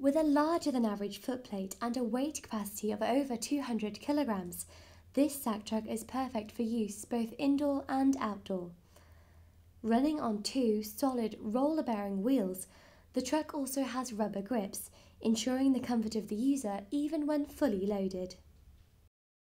With a larger than average footplate and a weight capacity of over 200 kilograms, this sack truck is perfect for use both indoor and outdoor. Running on two solid roller-bearing wheels, the truck also has rubber grips, ensuring the comfort of the user even when fully loaded.